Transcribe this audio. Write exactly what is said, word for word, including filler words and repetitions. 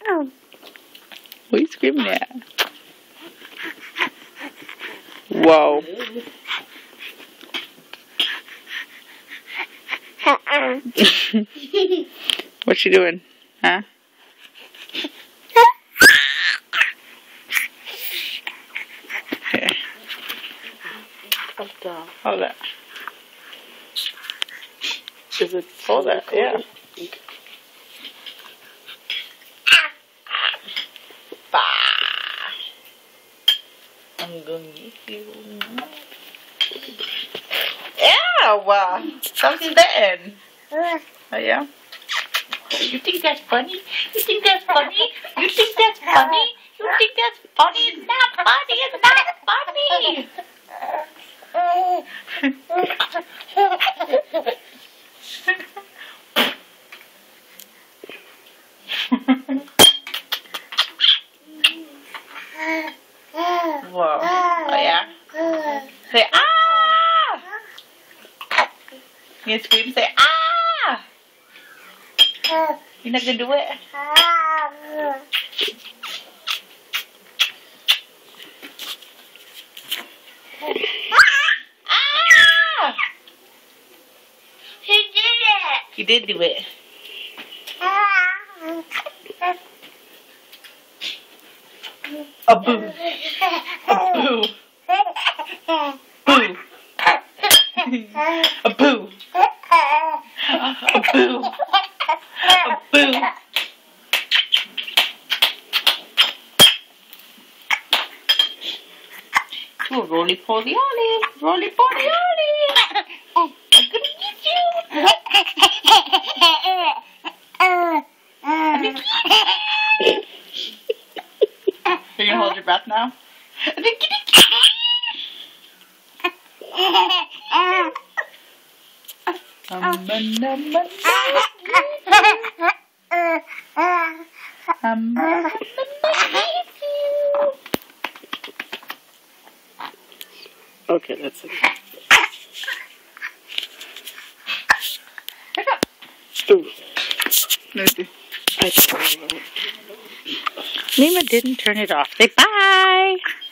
What are you screaming at? Whoa. What you doing? Huh? Here. Hold that. Is it hold that? Yeah. I'm gonna get you. Ew! Something dead. Oh yeah? You think that's funny? You think that's funny? You think that's funny? You think that's funny? It's not funny. It's not funny. Whoa. Oh yeah? Say ah! You scream, say ah! You're not gonna do it? Ah! He did it! He did do it. A boo. A boo. Boo. A boo. A boo. A boo. Oh, roly poly ollie. Roly poly ollie. I'm gonna get you. I'm gonna get you. You're gonna hold your breath now? Um, um, okay, that's it. Ooh. Mima didn't turn it off. Say bye.